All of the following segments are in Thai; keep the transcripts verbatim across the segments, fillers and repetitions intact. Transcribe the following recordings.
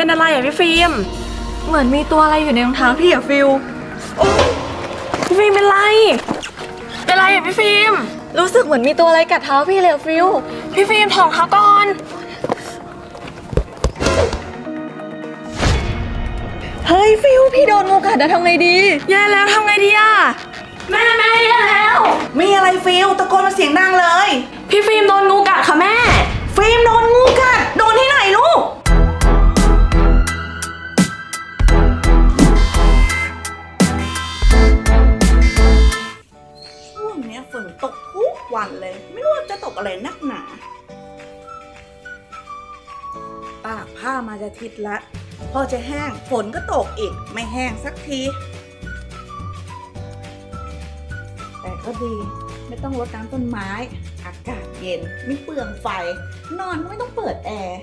เป็นอะไรอ่ะพี่ฟิล์มเหมือนมีตัวอะไรอยู่ในรองเท้าพี่อะฟิลโอ้พี่ฟิล์มเป็นไรเป็นไรอ่ะพี่ฟิล์มรู้สึกเหมือนมีตัวอะไรกัดเท้าพี่เลยฟิลพี่ฟิล์มถอดเท้าก่อนเฮ้ยฟิลพี่โดนงูกัดจะทำไงดีแย่แล้วทำไงดีอ่ะแม่แม่แย่แล้วมีอะไรฟิลตะโกนมาเสียงดังเลยพี่ฟิล์มโดนงูกัดค่ะแม่ฟิล์มโดนงูกัดโดนที่ไหนลูกช่วงนี้ฝนตกทุกวันเลยไม่รู้จะตกอะไรนักหนาตากผ้ามาจะทิศละพอจะแห้งฝนก็ตกอีกไม่แห้งสักทีแต่ก็ดีไม่ต้องรดน้ำต้นไม้อากาศเย็นไม่เปลืองไฟนอนก็ไม่ต้องเปิดแอร์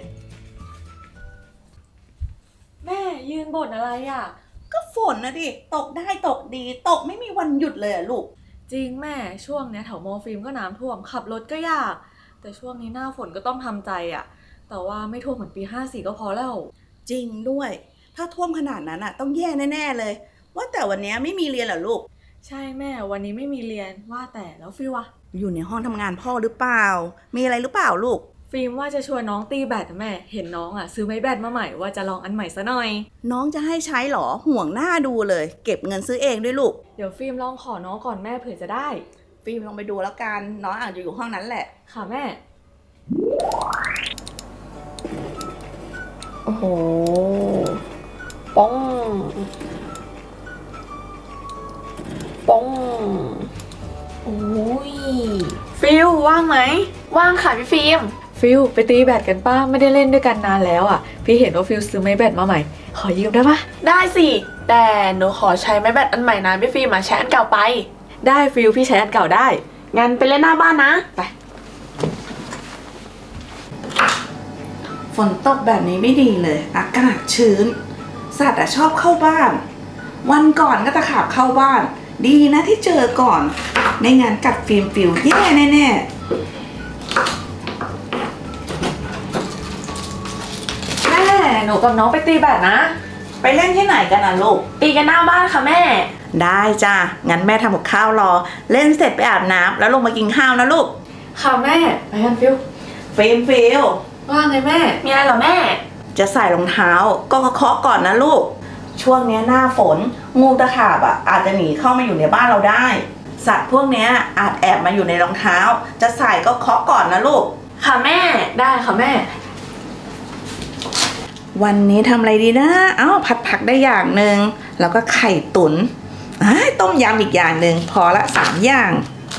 แม่ยืนบ่นอะไรอ่ะก็ฝนนะดิตกได้ตกดีตกไม่มีวันหยุดเลยอะลูกจริงแม่ช่วงนี้แถวโมฟิล์มก็น้ำท่วมขับรถก็ยากแต่ช่วงนี้หน้าฝนก็ต้องทำใจอ่ะแต่ว่าไม่ท่วมเหมือนปีห้าสี่ก็พอแล้วจริงด้วยถ้าท่วมขนาดนั้นอะต้องแย่แน่ๆเลยว่าแต่วันนี้ไม่มีเรียนเหรอลูกใช่แม่วันนี้ไม่มีเรียนว่าแต่แล้วฟิลอะอยู่ในห้องทำงานพ่อหรือเปล่ามีอะไรหรือเปล่าลูกฟิล์มว่าจะชวนน้องตีแบดแม่เห็นน้องอะซื้อไม้แบดมาใหม่ว่าจะลองอันใหม่ซะหน่อยน้องจะให้ใช้หรอห่วงหน้าดูเลยเก็บเงินซื้อเองด้วยลูกเดี๋ยวฟิล์มลองขอน้องก่อนแม่เผื่อจะได้ฟิล์มลองไปดูแล้วกันน้องอาจจะอยู่ห้องนั้นแหละค่ะแม่โอ้โหป้องป้องโอ้ยฟิลว่างไหมว่างค่ะพี่ฟิล์มฟิลไปตีแบดกันป้าไม่ได้เล่นด้วยกันนานแล้วอ่ะพี่เห็นว่าฟิลซื้อไม้แบดมาใหม่ขอยืมได้ปะได้สิแต่หนูขอใช้ไม้แบดอันใหม่นะพี่ฟิล์มมาใช้อันเก่าไปได้ฟิลพี่ใช้อันเก่าได้งั้นไปเล่นหน้าบ้านนะไปฝนตกแบบนี้ไม่ดีเลยอากาศชื้นสัตว์อะชอบเข้าบ้านวันก่อนก็ตะขาบเข้าบ้านดีนะที่เจอก่อนในงานกัดฟิล์มฟิวแย่แน่ๆแม่หนูกับน้องไปตีแบดนะไปเล่นที่ไหนกันนะลูกตีกันหน้าบ้านค่ะแม่ได้จ้ะงั้นแม่ทำกับข้าวรอเล่นเสร็จไปอาบน้ำแล้วลงมากินข้าวนะลูกค่ะแม่ไปกันฟิวฟิล์มฟิวว่าไงแม่มีอะไรเหรอแม่จะใส่รองเท้าก็เคาะก่อนนะลูกช่วงนี้หน้าฝนงูตะขาบอ่ะอาจจะหนีเข้ามาอยู่ในบ้านเราได้สัตว์พวกนี้อาจแอบมาอยู่ในรองเท้าจะใส่ก็เคาะก่อนนะลูกค่ะแม่ได้ค่ะแม่วันนี้ทำอะไรดีนะอ้าวผัดผักได้อย่างหนึ่งแล้วก็ไข่ตุ๋นต้มยำอีกอย่างหนึ่งพอละสามอย่าง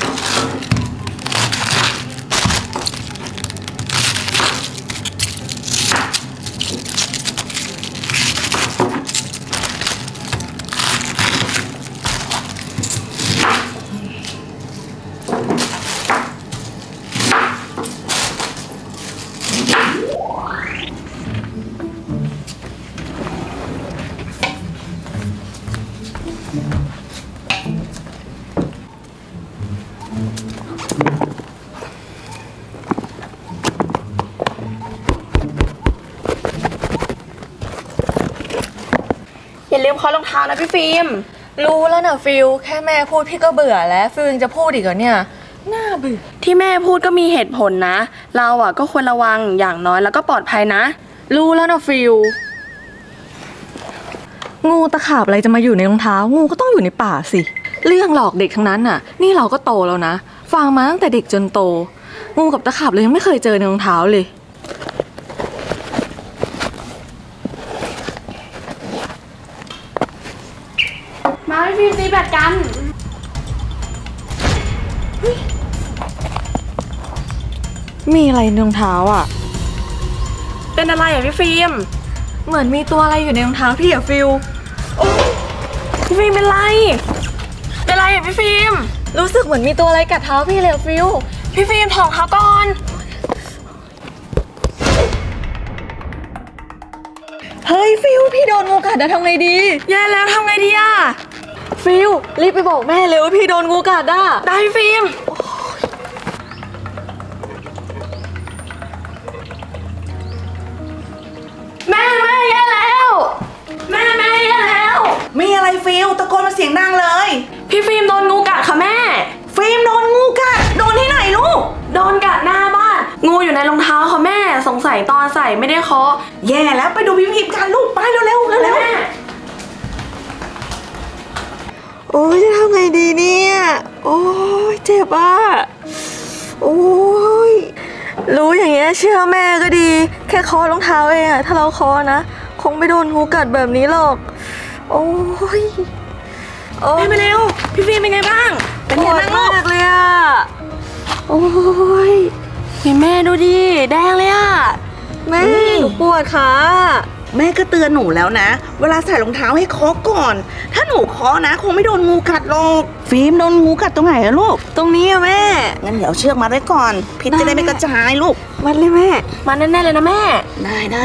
อย่าลืมเคาะรองเท้านะพี่ฟิล์มรู้แล้วนะฟิลแค่แม่พูดพี่ก็เบื่อแล้วฟิลยังจะพูดอีกเหรอเนี่ยน่าเบื่อที่แม่พูดก็มีเหตุผลนะเราอ่ะก็ควรระวังอย่างน้อยแล้วก็ปลอดภัยนะรู้แล้วนะฟิลงูตะขาบอะไรจะมาอยู่ในรองเท้างูก็ต้องอยู่ในป่าสิเรื่องหลอกเด็กทั้งนั้นน่ะนี่เราก็โตแล้วนะฟังมาตั้งแต่เด็กจนโตงูกับตะขาบเลยยังไม่เคยเจอในรองเท้าเลยมาพี่ฟิล์มตีแบดกันมีอะไรในรองเท้าอ่ะเป็นอะไรอ่ะพี่ฟิล์มเหมือนมีตัวอะไรอยู่ในรองเท้าพี่อะฟิลโอ้พี่ฟิล์มเป็นไรเป็นไรอ่ะพี่ฟิล์มรู้สึกเหมือนมีตัวอะไรกัดเท้าพี่เลยฟิลพี่ฟิล์มถอดเท้าก่อนเฮ้ยฟิลพี่โดนงูกัดจะทำไงดีแย่แล้วทำไงดีอ่ะฟิลรีบไปบอกแม่เลยว่าพี่โดนงูกัดอ่ะได้ฟิล์มแม่แม่แย่แล้วฟิลตะโกนมาเสียงดังเลยพี่ฟิล์มโดนงูกัดค่ะแม่ฟิล์มโดนงูกัดโดนที่ไหนลูกโดนกัดหน้าบ้านงูอยู่ในรองเท้าค่ะแม่สงสัยตอนใส่ไม่ได้เคาะแย่แล้วไปดูพิพิธกันลูกไปเร็วเร็วเร็วเร็วแม่โอ้ยจะทำไงดีเนี่ยโอ้ยเจ็บอ่ะโอ้ยรู้อย่างเงี้ยเชื่อแม่ก็ดีแค่เคาะรองเท้าเองอะถ้าเราเคาะนะคงไม่โดนงูกัดแบบนี้หรอกโอ้ยโอ้ยแม่ไปเร็วพี่ฟิล์มเป็นไงบ้างเป็นไงบ้างลูกมากเลยอะโอ้ยพี่แม่ดูดิแดงเลยอะแม่หนูปวดขาแม่ก็เตือนหนูแล้วนะเวลาใส่รองเท้าให้เคาะก่อน ถ้าหนูเคาะนะคงไม่โดนงูกัดหรอกฟิล์มโดนงูกัดตรงไหนอะลูกตรงนี้อะแม่งั้นเดี๋ยวเอาเชือกมาไว้ก่อนพิษจะได้ไม่กระจายลูกมัดเลยแม่มาแน่ๆเลยนะแม่ได้ได้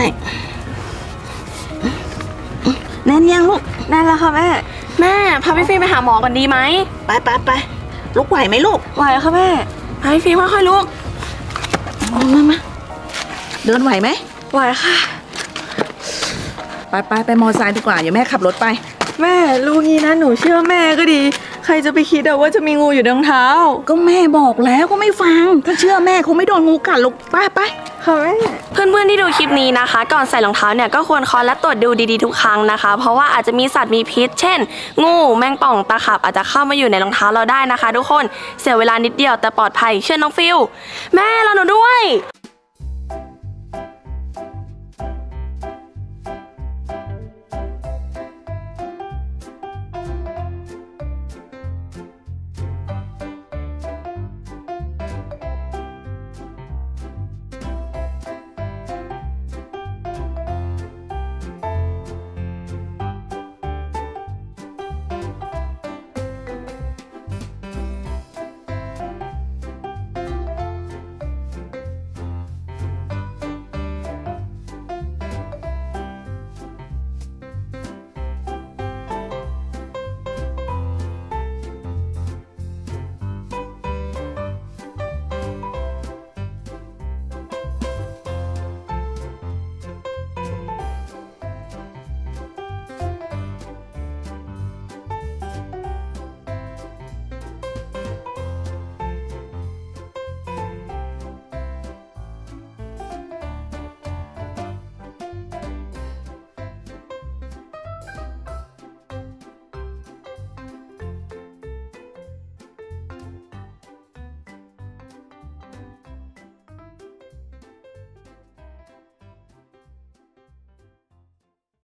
แน่นยังลูกนั่นแหละค่ะแม่แม่พาพี่ฟิล์มไปหาหมอก่อนดีไหมไปไปไปลูกไหวไหมลูกไหวค่ะแม่พาพี่ฟิล์มค่อยๆลุกมามามาเดินไหวไหมไหวค่ะไปไปไปมอไซค์ดีกว่าเดี๋ยวแม่ขับรถไปแม่รู้งี้นะหนูเชื่อแม่ก็ดี ใครจะไปคิดอะว่าจะมีงูอยู่ในรองเท้าก็แม่บอกแล้วก็ไม่ฟัง ถ้าเชื่อแม่คงไม่โดนงูกัดลูกไปไปค่ะแม่เพื่อนๆที่ดูคลิปนี้นะคะ ก่อนใส่รองเท้าเนี่ยก็ควรเคาะและตรวจดูดีๆทุกครั้งนะคะ เพราะว่าอาจจะมีสัตว์มีพิษ เช่น งูแมงป่องตะขาบอาจจะเข้ามาอยู่ในรองเท้าเราได้นะคะ ทุกคนเสียเวลานิดเดียวแต่ปลอดภัยเชื่อน้องฟิลแม่เราหนูด้วย